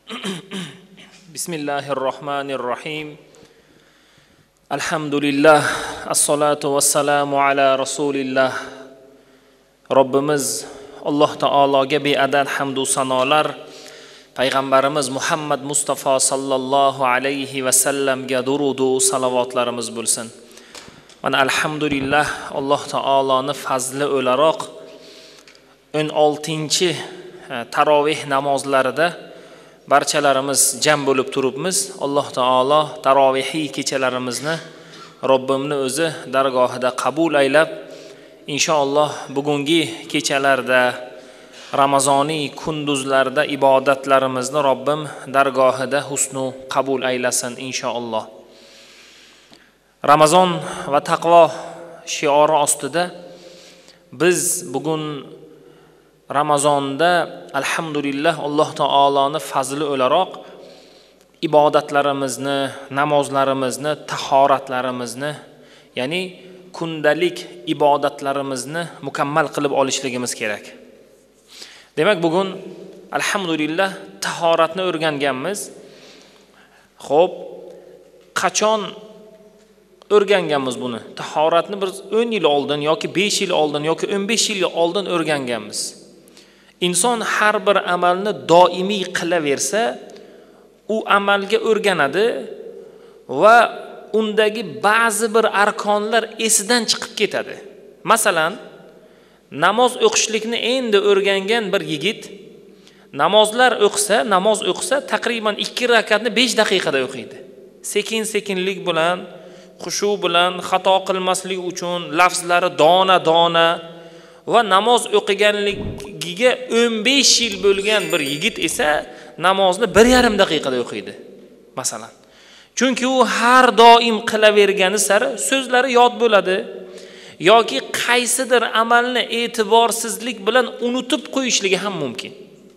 Bismillahirrohmanirrohim. Alhamdulillah, assalatu vassalamu ala rasulillah. Robbimiz Alloh taologa beadad hamd va sanolar, payg'ambarimiz Muhammad Mustafa sallallohu alayhi va sallamga durud va salovatlarimiz bo'lsin. Mana alhamdulillah, Alloh taoloning fazli o'laroq 16-chi tarovih namozlarida barchalarimiz jam bo'lib turibmiz. Alloh taolo tarovihiy kechalarimizni Robbimning o'zi dargohida qabul aylab, inshaalloh bugungi kechalarda Ramazoniy kunduzlarda ibodatlarimizni Robbim dargohida husnu qabul aylasin inshaalloh. Ramazon va taqvo shiori ostida biz bugun Ramazonda alhamdulillah Alloh taoloning fazli o'laroq ibodatlarimizni, namozlarimizni, tahoratlarimizni, ya'ni kundalik ibodatlarimizni mukammal qilib olishligimiz kerak. Demak, bugun alhamdulillah tahoratni o'rganganmiz. Xo'p, qachon o'rganganmiz buni? Tahoratni bir 10 yil oldin yoki 5 yil oldin yoki 15 yil oldin o'rganganmiz. İnson har bir amalni doimiy qilaversa, u amalga o'rganadi va undagi ba'zi bir arkonlar esidan chiqib ketadi. Masalan, namoz o'qishlikni endi o'rgangan bir yigit namoz o'qisa taqriban 2 rakatni 5 daqiqada o'qiydi. Sekin-sekinlik bilan, xushu bilan, xato qilmaslik uchun lafzlari dona-dona va namoz o'qiganligiga 15 yil bo'lgan bir yigit esa namozni 1,5 daqiqada o'qiydi. Masalan, chunki u har doim qilavergani sari so'zlari yod bo'ladi yoki qaysidir amalni e'tiborsizlik bilan unutib qo'yishligi ham mumkin.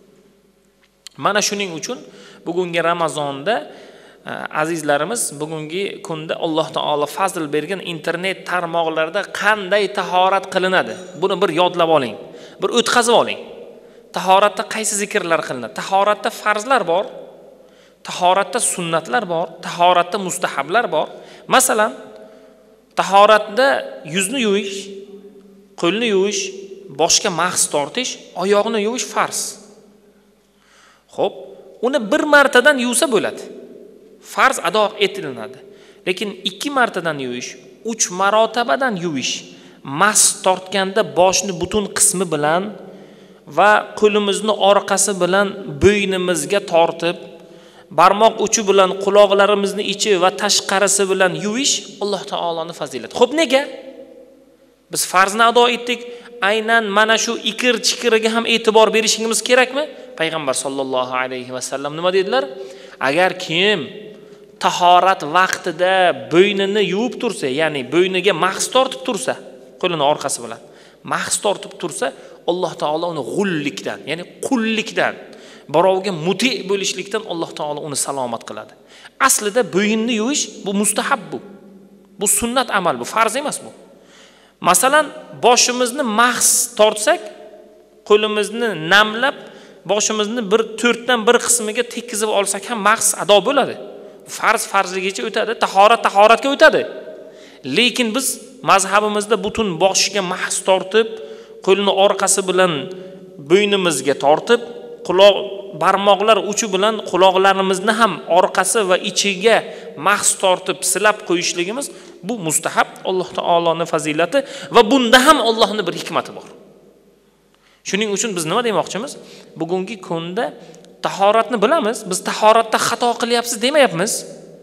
Mana shuning uchun bugungi Ramazonda azizlarimiz, bugungi kunda Alloh taolo fazl bergan internet tarmoqlarida qanday tahorat qilinadi, buni bir yodlab oling, bir o'tkazib oling. Tahoratda qaysi zikrlar qilinadi? Tahoratda farzlar bor, tahoratda sunnatlar bor, tahoratda mustahablar bor. Masalan, tahoratda yuzni yuvish, qo'lni yuvish, boshga mahs tortish, oyoqni yuvish farz. Xo'p, uni bir martadan yuvsa bo'ladi. Farz ado etiladi. Lekin 2 martadan yuvish, 3 marotabadan yuvish, mas tortganda boshni butun qismi bilan va qo'limizni orqasi bilan bo'ynimizga tortib, barmoq uchi bilan quloqlarimizni ichi va tashqarisi bilan yuvish Alloh taoloning fazilati. Xo'p, nega? Biz farzni ado etdik, aynan mana shu ikir-chikiriga ham e'tibor berishimiz kerakmi? Payg'ambar sollallohu alayhi va sallam nima dedilar? Agar kim tahorat vaqtida bo'ynini yuvib tursa, ya'ni bo'yniga mahs tortib tursa, qo'lini orqasi bilan mahs tortib tursa, Alloh taolo uni g'ullikdan, ya'ni qullikdan, birovga muti bo'lishlikdan Alloh taolo uni salomat qiladi. Aslida bo'yinni yuvish bu mustahab bu. Bu sunnat amal, bu farz emas bu. Masalan, boshimizni mahs tortsak, qo'limizni namlab, boshimizni bir 4dan 1 qismiga tekkizib olsak ham mahs ado bo'ladi. Farzligicha o'tadi, tahoratga o'tadi. Lekin biz mazhabimizda butun boshga mahs tortib, qo'lni orqasi bilan bo'ynimizga tortib, quloq barmoqlar uchi bilan quloqlarimizni ham orqasi va ichiga mahs tortib silab qo'yishligimiz bu mustahab, Alloh taoloning fazilati va bunda ham Allohning bir hikmati bor. Shuning uchun biz nima demoqchimiz? Bugungi kunda tahoratni bilamiz, biz tahoratda xato qilyapsiz demayapmiz.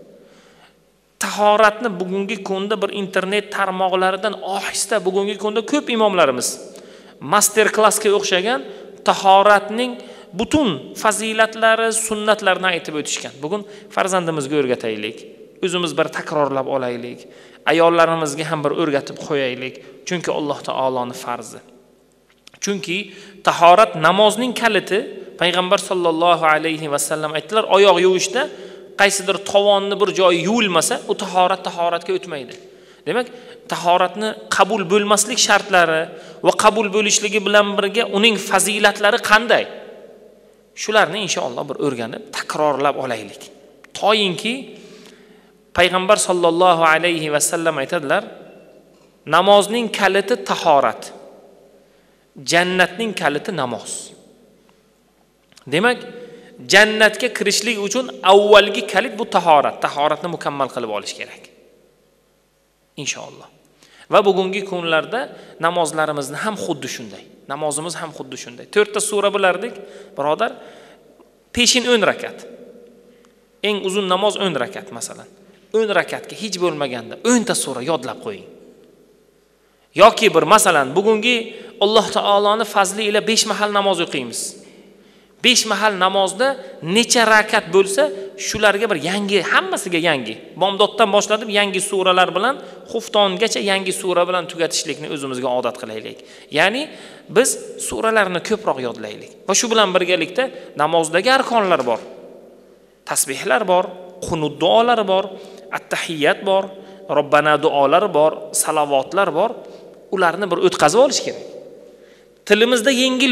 Tahoratni bugungi kunda bir internet tarmoqlaridan ohista bugungi kunda ko'p imomlarimiz master klassga o'xshagan tahoratning butun fazilatlari, sunnatlarini aytib o'tishgan. Bugun farzandimizga o'rgataylik, o'zimiz bir takrorlab olaylik, ayollarimizga ham bir o'rgatib qo'yaylik, chunki Alloh taoloning farzi. Chunki tahorat namozning kaliti. Payg'ambar sollallohu alayhi va sallam aytdilar, oyoq yuvishda qaysidir tovonni bir joyi yuvilmasa, u tahoratga o'tmaydi. Demak, tahoratni qabul bo'lmaslik shartlari va qabul bo'lishligi bilan birga uning fazilatlari qanday? Shularni inshaalloh bir o'rganib, takrorlab olaylik. Toyinki payg'ambar sollallohu alayhi va sallam aytadilar, namozning kaliti tahorat, jannatning kaliti namoz. Demak, jannatga kirishlik uchun avvalgi kalit bu tahorat. Tahoratni mukammal qilib olish kerak. Inshaalloh. Va bugungi kunlarda namozlarimizni ham xuddi shunday. Namozimiz ham xuddi shunday. 4 ta sura bilardik, birodar. Peshin 10 rakat. Eng uzun namoz 10 rakat masalan. 10 rakatga hech bo'lmaganda 10 ta sura yodlab qo'ying. Yoki bir masalan bugungi Alloh taoloni fazli ila 5 mahal namoz o'qiymiz. 5 mahal namozda necha rakat bo'lsa, shularga bir yangi, hammasiga yangi. Bomdoddan boshlatib yangi suralar bilan xuftongacha yangi sura bilan tugatishlikni o'zimizga odat qilaylik. Ya'ni biz suralarni ko'proq yodlaylik. Va shu bilan birgalikda namozdagi arkonlar bor. Tasbihlar bor, qunut duolari bor, at-tahiyyat bor, Robbana duolari bor, salavotlar bor. Ularni bir o'tkazib olish kerak. Tilimizda yengil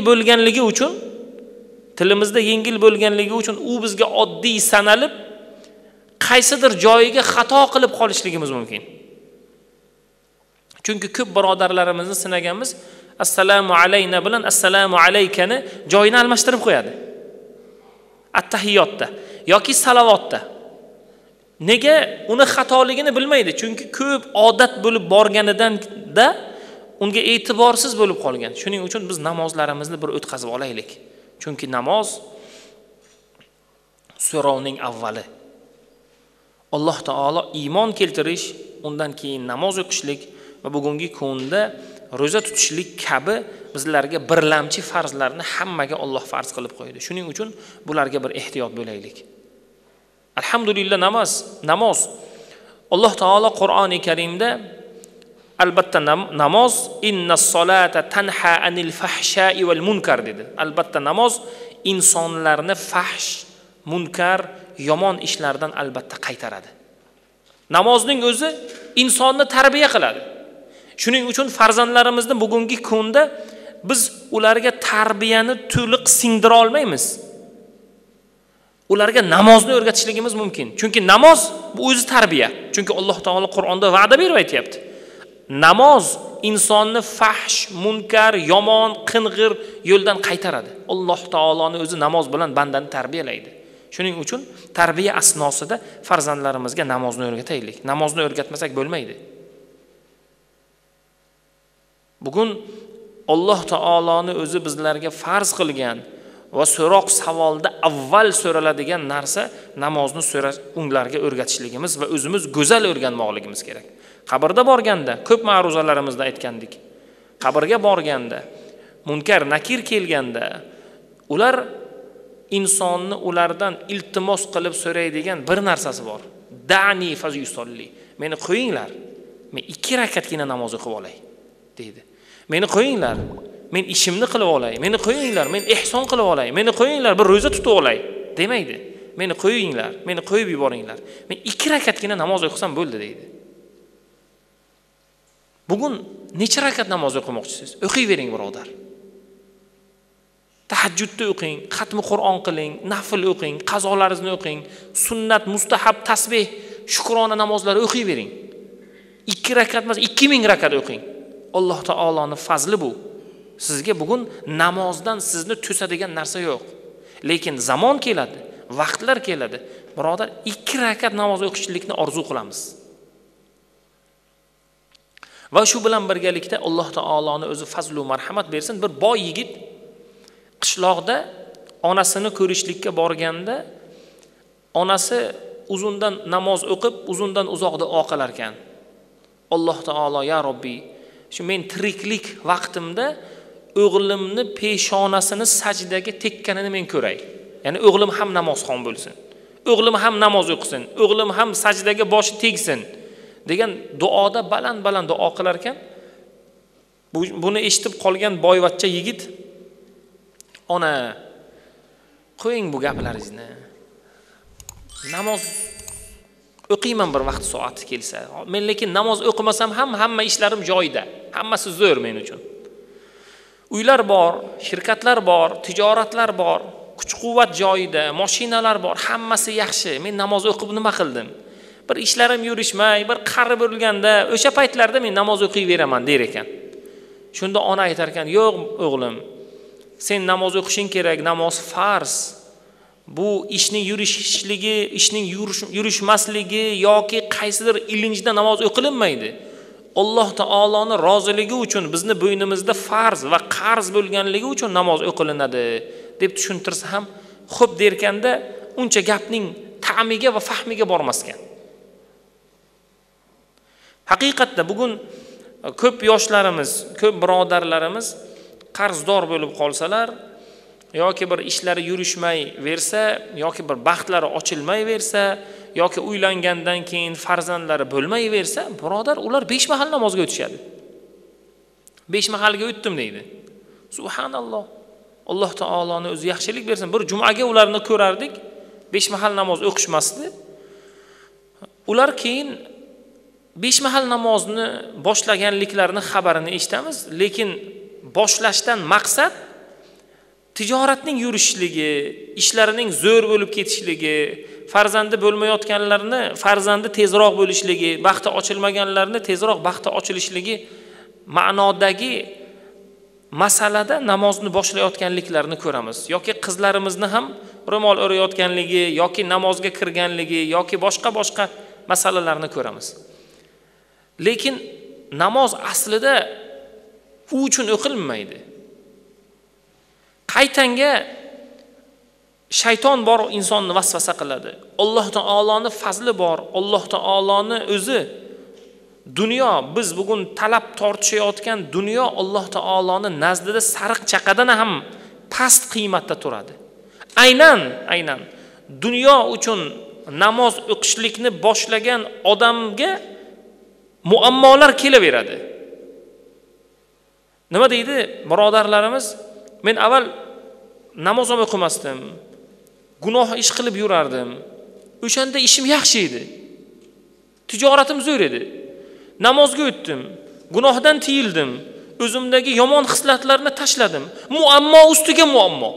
bo'lganligi uchun u bizga oddiy sanalib, qaysidir joyiga xato qilib qolishligimiz mumkin. Chunki ko'p birodarlarimizni sinaganmiz, assalomu alayna bilan assalomu alaykani joyini almashtirib qo'yadi. At-tahiyyotda yoki salavotda. Nega? Uni xatoligini bilmaydi. Chunki ko'p odat bo'lib borganidan-da unga e'tiborsiz bo'lib qolgan. Shuning uchun biz namozlarimizni bir o'tkazib olaylik. Chunki namoz so'rovning avvali. Alloh taolo iymon keltirish, undan keyin namoz o'qishlik va bugungi kunda roza tutishlik kabi bizlarga birlamchi farzlarni hammaga Alloh farz qilib qo'ydi. Shuning uchun bularga bir ehtiyot bo'laylik. Alhamdulillah namoz. Alloh taolo Qur'oni Karimda albatta namoz innas solata tanha anil fahsha'i wal munkar dedi. Albatta namoz insonlarni fahsh, munkar, yomon ishlardan albatta qaytaradi. Namozning o'zi insonni tarbiya qiladi. Shuning uchun farzandlarimizni bugungi kunda biz ularga tarbiyani to'liq singdira olmaymiz. Ularga namozni o'rgatishligimiz mumkin. Chunki namoz bu o'zi tarbiya. Chunki Alloh taolo Qur'onda va'da berib aytayapti. Namoz insonni fahsh, munkar, yomon, qing'ir yo'ldan qaytaradi. Alloh taoloning o'zi namoz bilan bandani tarbiyalaydi. Shuning uchun tarbiya asnosida farzandlarimizga namozni o'rgataylik. Namozni o'rgatmasak bo'lmaydi. Bugun Alloh taoloning o'zi bizlarga farz qilgan va so'roq savolda avval so'raladigan narsa namozni ularga o'rgatishligimiz va o'zimiz go'zal o'rganmoqligimiz kerak. Qabrda borganda ko'p ma'ruzalarimizda aytgandik. Qabrga borganda, munkar nakir kelganda, ular insonni ulardan iltimos qilib so'raydigan bir narsasi bor. Da'ni fazyusolli. Meni qo'yinglar. Men 2 rakatgina namoz o'qib olay, deydi. Meni qo'yinglar. Men ishimni qilib olay. Meni qo'yinglar. Men ihson qilib olay. Meni qo'yinglar, bir roza tutib olay, demaydi. Meni qo'yinglar. Meni qo'yib yuboringlar. Men 2 rakatgina namoz o'qisam bo'ldi, deydi. Bugun necha rakat namoz o'qimoqchisiz? O'qiyvering, birodar. Tahajjudni o'qing, xatmi Qur'on qiling, nafl o'qing, qazolaringizni o'qing, sunnat, mustahab, tasbih, shukrona namozlari o'qiyvering. 2 rakat emas, 2000 rakat o'qing. Alloh taoloning fazli bu. Sizga bugun namozdan sizni to'sadigan narsa yo'q. Lekin zamon keladi, vaqtlar keladi. Birodar, 2 rakat namoz o'qishlikni orzu qilamiz. Va shu bilan birgalikda Alloh taoloning o'zi fazl va marhamat bersin, bir boy yigit qishloqda onasini ko'rishlikka borganda, onasi uzundan namoz o'qib, uzundan uzoqda o'qilar ekan. Alloh taolo, ya Robbi, shu men tiriklik vaqtimda o'g'limni peshonasini sajdaga tekkanini men ko'ray. Ya'ni o'g'lim ham namozxon bo'lsin. O'g'lim ham namoz o'qisin. O'g'lim ham sajdaga boshi tegsin degan duoda baland-baland duo qilar ekan. Buni eshitib qolgan boyvachcha yigit, ona, qo'ying bu gaplaringizni. Namoz o'qiyman bir vaqt soati kelsa. Men lekin namoz o'qimasam ham hamma ishlarim joyida. Hammasi zo'r men uchun. Uylar bor, shirkatlar bor, tijoratlar bor. kuch-quvvat joyida, mashinalar bor, hammasi yaxshi. Men namoz o'qib nima qildim? Bir ishlarim yurishmay, bir qarib o'rganda, o'sha paytlarda men namoz o'qiyveraman der ekan. Shunda ona aytar ekan, "Yo'q o'g'lim, sen namoz o'qishing kerak, namoz farz. Bu ishning yurishligi, ishning yurishmasligi yoki qaysidir ilinjda namoz o'qilinmaydi. Alloh taoloning roziligi uchun bizni bo'ynimizda farz va qarz bo'lganligi uchun namoz o'qilinadi" deb tushuntirsa ham xo'p derkanda uncha gapning ta'miga va fahmiga bormaskan. Haqiqatda bugun ko'p yoshlarimiz, ko'p birodarlarimiz qarzdor bo'lib qolsalar yoki bir ishlari yurishmay versa, yoki bir baxtlari ochilmay versa, yoki uylangandan keyin farzandlari bo'lmay versa, birodar, ular 5 mahal namozga o'tishadi. 5 mahalga o'tdim deydi. Subhanalloh. Alloh taoloning o'zi yaxshilik bersin. Bir jumaga ularni ko'rardik, 5 mahal namoz o'qishmasdi. Ular keyin 5 mahal namozni boshlaganliklarini xabarini eshitamiz, lekin boshlashdan maqsad tijoratning yurishligi, ishlarining zo'r bo'lib ketishligi, farzandi bo'lmayotganlarni farzandi tezroq bo'lishligi, baxti ochilmaganlarni tezroq baxti ochilishligi ma'nodagi masalada namozni boshlayotganliklarini ko'ramiz. Yoki qizlarimizni ham ro'mol o'rayotganligi, yoki namozga kirganligi, yoki boshqa masalalarni ko'ramiz. Lekin namoz aslida u uchun o'qilmaydi. Qaytanga shayton bor insonni vasvasa qiladi. Alloh taoloning fazli bor. Alloh taoloning o'zi dunyo, biz bugun talab tortishayotgan dunyo Alloh taoloning nazdida sariq chaqadan ham past qiymatda turadi. Aynan dunyo uchun namoz o'qishlikni boshlagan odamga muammolar kelaveradi. Nima deydi birodarlarimiz? Men avval namoz ham o'qimasdim. Gunoh ish qilib yurardim. O'shanda ishim yaxshi edi. Tijoratim zo'r edi. Namozga o'tdim. Gunohdan tiyildim. O'zimdagi yomon xislatlarni tashladim. Muammo ustiga muammo.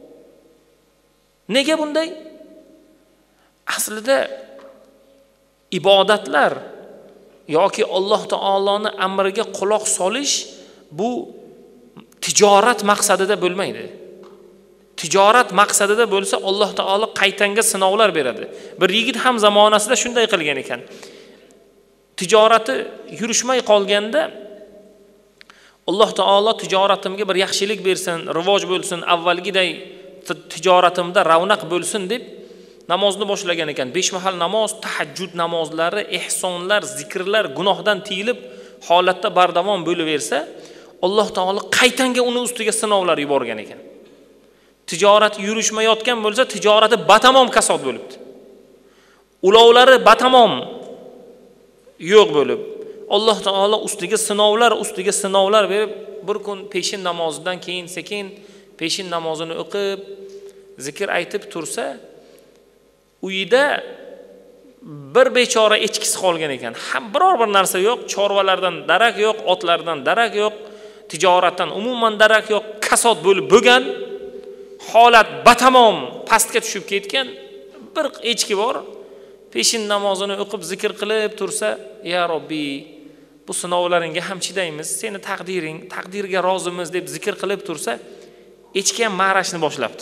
Nega bunday? Aslida ibodatlar yoki Alloh taoloning amriga quloq solish bu tijorat maqsadida bo'lmaydi. Tijorat maqsadida bo'lsa Alloh taolo qaytanga sinovlar beradi. Bir yigit ham zamonasida shunday qilgan ekan. Tijorati yurishmay qolganda Alloh taolo tijoratimga bir yaxshilik bersin, rivoj bo'lsin, avvalgiday tijoratimda ravnaq bo'lsin deb namozni boshlagan ekan. 5 mahal namoz, tahajjud namozlari, ihsonlar, zikrlar, gunohdan tiyilib holatda bardavom bo'laversa, Alloh taolo qaytanga uni ustiga sinovlar yuborgan ekan. Tijorat yurishmayotgan bo'lsa, tijorati batamom kasod bo'libdi. Ulovlari batamom yo'q bo'lib, Alloh taolo ustiga sinovlar berib, bir kun peshin namozidan keyin sekin peshin namozini o'qib, zikr aytib tursa, uyida bir bechora echkisi qolgan ekan. Ham biror bir narsa yo'q, chorvalardan darak yo'q, otlardan darak yo'q, tijoratdan umuman darak yo'q, kasod bo'lib bo'lgan, holat batamom pastga tushib ketgan bir echki bor. Peshin namozini o'qib zikr qilib tursa, "Ya Robbi, bu sinovlaringga ham chidaymiz, seni taqdirga rozimiz" deb zikr qilib tursa, echki ham ma'rashni boshlabdi.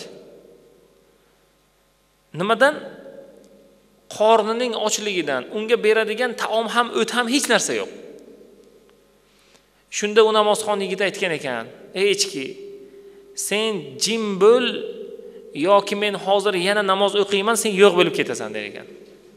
Nimadan? Qornining ochligidan, unga beradigan taom ham, o't ham hech narsa yo'q. Shunda u namozxon yigit aytgan ekan: "Ey echki, sen jim bo'l yoki men hozir yana namoz o'qiyman, sen yo'q bo'lib ketasan" der ekan.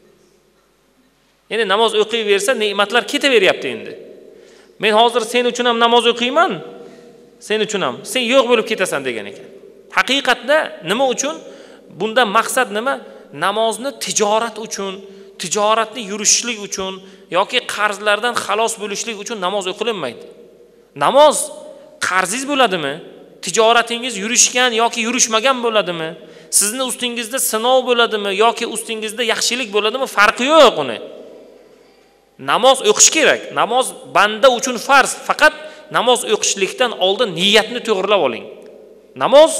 Ya'ni namoz o'qiyversa ne'matlar ketaveryapti endi. Men hozir sen uchun ham namoz o'qiyman, sen uchun ham, sen yo'q bo'lib ketasan degan ekan. Haqiqatda nima uchun? Bundan maqsad nima? Namozni tijorat uchun, tijoratni yurishlik uchun yoki qarzlardan xalos bo'lishlik uchun namoz o'qilinmaydi. Namoz qarzingiz bo'ladimi? Tijoratingiz yurishgan yoki yurishmagan bo'ladimi? Sizni ustingizda sinov bo'ladimi yoki ustingizda yaxshilik bo'ladimi? Farqi yo'q uni. Namoz o'qish kerak. Namoz banda uchun farz. Faqat namoz o'qishlikdan oldin niyatni to'g'rilab oling. Namoz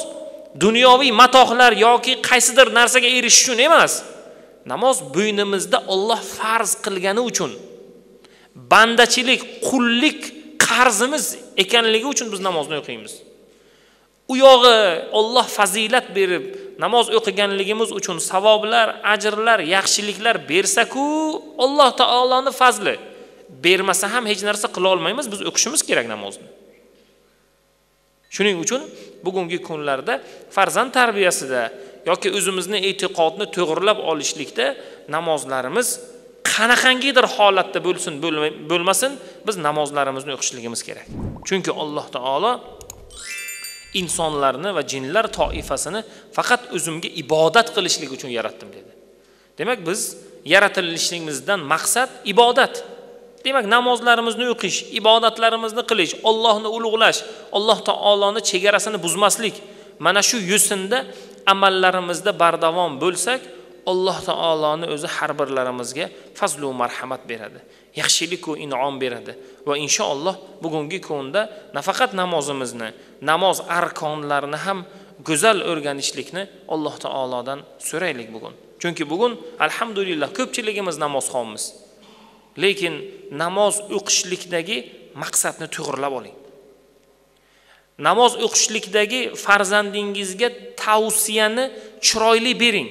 dunyoviy matohlar yoki qaysidir narsaga erishish uchun emas. Namoz bo'ynimizda Alloh farz qilgani uchun, bandachilik, qullik qarzimiz ekanligi uchun biz namozni o'qiymiz. U yog'i Alloh fazilat berib, namoz o'qiganligimiz uchun savoblar, ajrlar, yaxshiliklar bersa-ku, Alloh taoloning fazli. Bermasa ham hech narsa qila olmaymiz, biz o'qishimiz kerak namozni. Shuning uchun bugungi kunlarda farzand tarbiyasida yoki o'zimizni e'tiqodni to'g'rilab olishlikda namozlarimiz qanaqangidir holatda bo'lsin, bo'lmasin, biz namozlarimizni o'qishligimiz kerak. Chunki Alloh taolo insonlarni va jinlar toifasini faqat o'zimga ibodat qilishlik uchun yaratdim dedi. Demak, biz yaratilishimizdan maqsad ibodat. Demak, namozlarimizni o'qish, ibodatlarimizni qilish, Allohni ulug'lash, Alloh taoloning chegarasini buzmaslik. Mana shu yo'sinda amallarimizda bardavom bo'lsak, Alloh taoloning o'zi har birlarimizga fazl va marhamat beradi. Yaxshilik va in'om beradi va inshaalloh bugungi kunda nafaqat namozimizni, namoz arkonlarini ham go'zal o'rganishlikni Alloh taolodan so'raylik bugun. Chunki bugun alhamdulillah ko'pchiligimiz namozxonmiz. Lekin namoz o'qishlikdagi maqsadni to'g'rilab oling. Namoz o'qishlikdagi farzandingizga tavsiyani chiroyli bering.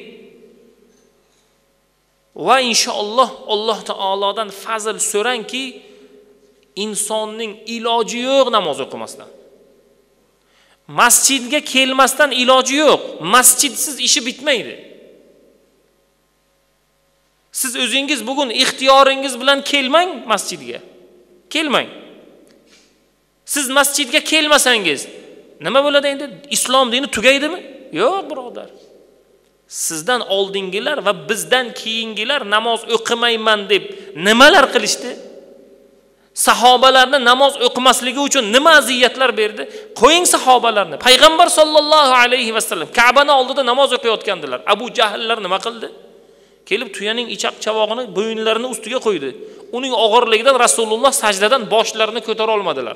Va inshaalloh Alloh taolodan fazl so'rangki, insonning iloji yo'q namoz o'qimasdan. Masjidga kelmasdan iloji yo'q. Masjidsiz ishi bitmaydi. Siz o'zingiz bugun ixtiyoringiz bilan kelmang masjidga. Kelmang. Siz masjidga kelmasangiz, nima bo'ladi endi? Islom dini tugaydimi? Yo'q, birodar. Sizdan oldingilar va bizdan keyingilar namoz o'qimayman deb nimalar qilishdi? Sahobalarni namoz o'qimasligi uchun nima aziyatlar berdi? Qo'ying sahobalarni. Payg'ambar sollallohu alayhi vasallam Ka'bani oldida namoz o'qiyotgandilar. Abu Jahllar nima qildi? Kelib tuyaning ichaq chavog'ini bo'yinlarini ustiga qo'ydi. Uning og'irligidan Rasululloh sajdadan boshlarini ko'tara olmadilar.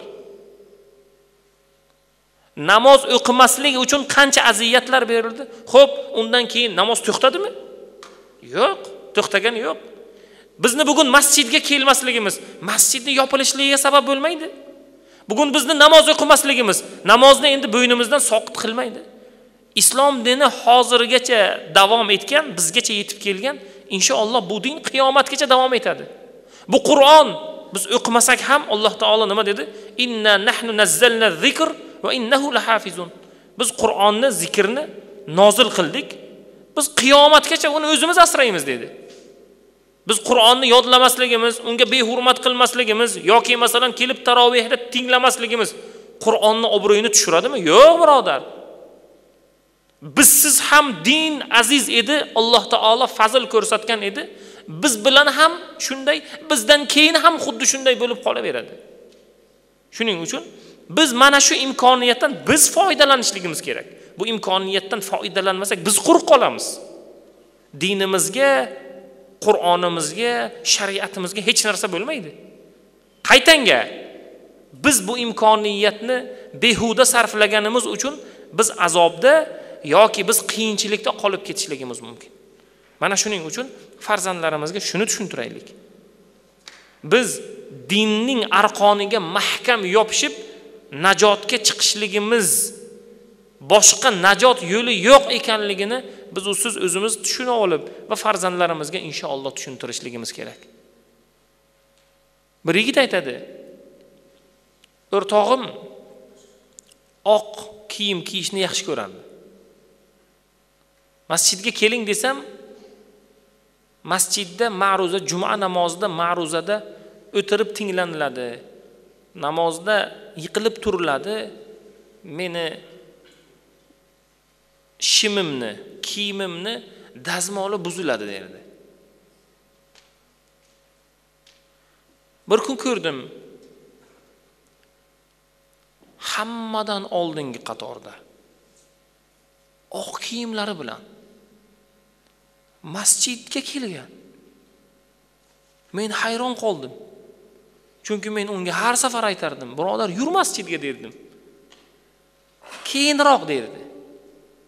Namoz o'qimaslik uchun qancha aziyatlar berildi? Xo'p, undan keyin namoz to'xtadimi? Yo'q, to'xtagani yo'q. Bizni bugun masjidga kelmasligimiz masjidni yopilishligiga sabab bo'lmaydi. Bugun bizni namoz o'qimasligimiz namozni endi bo'ynimizdan soqit qilmaydi. Islom dini hozirgacha davom etgan, bizgacha yetib kelgan, inshaalloh bu din qiyomatgacha davom etadi. Bu Qur'on biz o'qimasak ham Alloh taolo nima dedi? Inna nahnu nazzalna zikr va innahu lahafizun. Biz Qur'onni, zikrni nozil qildik. Biz qiyomatgacha uni o'zimiz asraymiz dedi. Biz Qur'onni yodlamasligimiz, unga behurmat qilmasligimiz yoki masalan kelib tarovihda tinglamasligimiz Qur'onni obro'yini tushiradimi? Yo'q, birodar. Bizsiz ham din aziz edi, Alloh taolo fazl ko'rsatgan edi. Biz bilan ham shunday, bizdan keyin ham xuddi shunday bo'lib qolaveradi. Shuning uchun biz mana shu imkoniyatdan biz foydalanishligimiz kerak. Bu imkoniyatdan foydalanmasak biz quruq qolamiz. Dinimizga, Qur'onimizga, shariatimizga hech narsa bo'lmaydi. Qaytanga biz bu imkoniyatni behuda sarflaganimiz uchun biz azobda yoki biz qiyinchilikda qolib ketishligimiz mumkin. Mana shuning uchun farzandlarimizga shuni tushuntiraylik. Biz dinning arqoniga mahkam yopishib najotga chiqishligimiz, boshqa najot yo'li yo'q ekanligini biz usiz o'zimiz tushuna olib va farzandlarimizga inshaalloh tushuntirishligimiz kerak. Bir yigit aytadi: "O'rtog'im oq kiyim kiyishni yaxshi ko'radi. Masjidga keling desam, masjidda ma'ruza, juma namozida ma'ruzada o'tirib tinglaniladi. Namozda yiqilib turiladi. Meni shimimni, kiyimimni dazmoli buziladi" derdi. Bir kun ko'rdim. Hammadan oldingi qatorda oq kiyimlari bilan masjidga kelgan. Men hayron qoldim. Chunki men unga har safar aytardim: "Birodar, yur masjidga" derdim. Keyinroq derdi.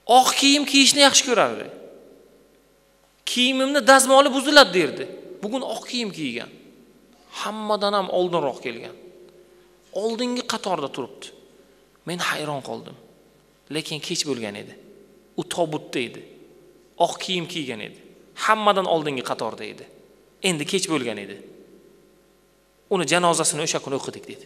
Oq kiyim kiyishni yaxshi ko'rardi. Kiyimimni dazmoli buziladi derdi. Bugun oq kiyim kiygan. Hammadan ham oldinroq kelgan. Oldingi qatorda turibdi. Men hayron qoldim. Lekin kech bo'lgan edi. U tobutda edi. Oq kiyim kiygan edi. Hammadan oldingi qatorda edi. Endi kech bo'lgan edi. Uni janozasini o'sha kuni o'qidik dedi.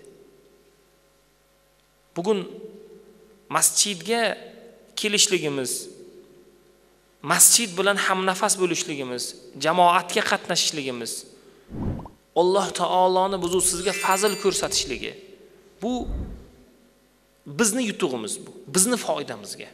Bugun masjidga kelishligimiz, masjid bilan hamnafas bo'lishligimiz, jamoatga qatnashishligimiz, Alloh taoloni buzu sizga fazl ko'rsatishligi, bu bizni yutug'imiz, bu bizni foydamizga.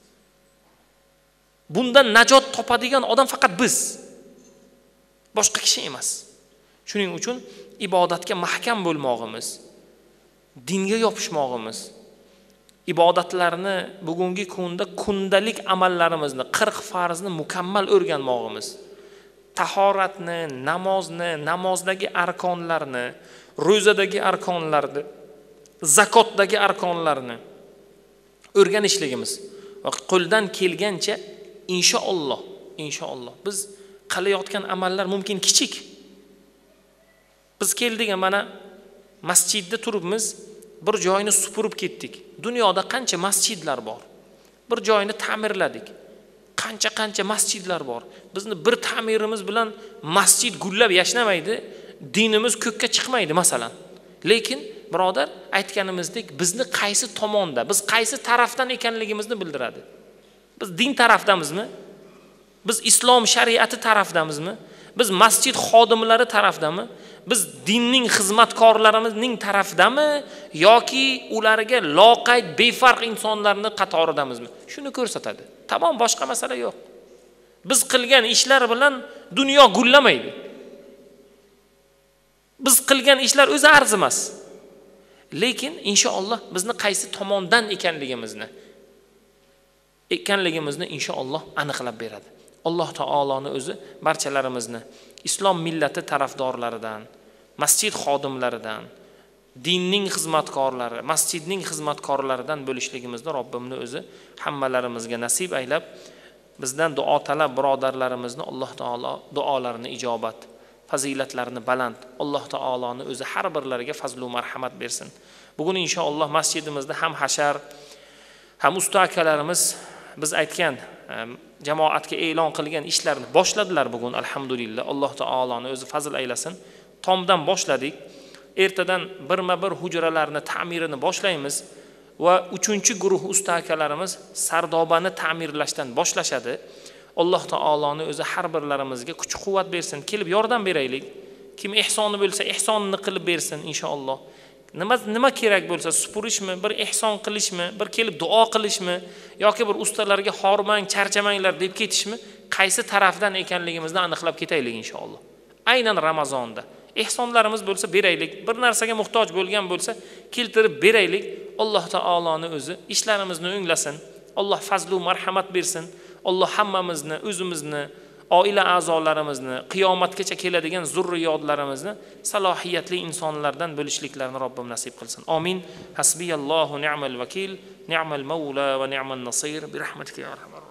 Bundan najot topadigan odam faqat biz, boshqa kishi emas. Shuning uchun ibodatga mahkam bo'lmog'imiz, dinga yopishmog'imiz, ibodatlarni bugungi kunda kundalik amallarimizni 40 farzni mukammal o'rganmog'imiz, tahoratni, namozni, namozdagi arkonlarni, ro'zadagi arkonlarni, zakotdagi arkonlarni o'rganishligimiz va qo'ldan kelgancha inshaalloh biz qilayotgan amallar mumkin kichik. Biz keldik mana masjidda turibmiz, bir joyni supurib ketdik. Dunyoda qancha masjidlar bor. Bir joyni ta'mirladik. Qancha masjidlar bor. Bizni bir ta'mirimiz bilan masjid gullab yashnamaydi, dinimiz ko'kka chiqmaydi masalan. Lekin birodar, aytganimizdek, bizni qaysi tomonda, biz qaysi tarafdan ekanligimizni bildiradi. Biz din tarafdamizmi? Biz islom shariati tarafdamizmi? Biz masjid xodimlari tarafdami? Biz dinning xizmatkorlarimizning tarafdami yoki ularga loqayd befarq insonlarning qatoridamizmi? Shuni ko'rsatadi. Tamom, boshqa masala yo'q. Biz qilgan ishlar bilan dunyo gullamaydi. Biz qilgan ishlar o'zi arzimas. Lekin inshaalloh bizni qaysi tomondan ekanligimizni inshaalloh aniqlab beradi. Alloh taoloni o'zi barchalarimizni islom millati tarafdorlaridan, masjid xodimlaridan, dinning xizmatkorlari, masjidning xizmatkorlaridan bo'lishligimizni Robbimni o'zi hammalarimizga nasib aylab, bizdan duo talab birodarlarimizni Alloh taolo duolarini ijobat, fazilatlarini baland, Alloh taoloni o'zi har birlariga fazl va marhamat bersin. Bugun inshaalloh masjidimizda ham hashar, ham usta akalarimiz biz aytgan jamoatga e'lon qilgan ishlarni boshladilar bugun, alhamdulillah. Alloh taoloni o'zi fazl aylasin. Tomdan boshladik. Ertadan birma-bir hujralarni ta'mirini boshlaymiz va 3-guruh usta akalarimiz Sardobani ta'mirlashdan boshlashadi. Alloh taoloni o'zi har birlarimizga kuch-quvvat bersin, kelib yordam beraylik. Kim ihsoni bo'lsa ihsonini qilib bersin inshaalloh. Nima kerak bo'lsa, supurishmi, bir ihson qilishmi, bir kelib duo qilishmi yoki bir ustalarga hormang, charchamanglar deb ketishmi, qaysi tarafdan ekanligimizni aniqlab ketaylik inshaalloh. Aynan Ramazonda ihsonlarimiz bo'lsa beraylik, bir narsaga muhtoj bo'lgan bo'lsa keltirib beraylik. Alloh taoloni o'zi ishlarimizni o'nglasin. Alloh fazl va marhamat bersin. Alloh hammamizni, o'zimizni, oila a'zolarimizni, qiyomatgacha keladigan zurriyotlarimizni salohiyatli insonlardan bo'lishliklarini Robbim nasib qilsin. Amin. Hasbiyallohu ni'mal vakil, ni'mal mavla va ni'man nasir bi rahmatika ya arhamar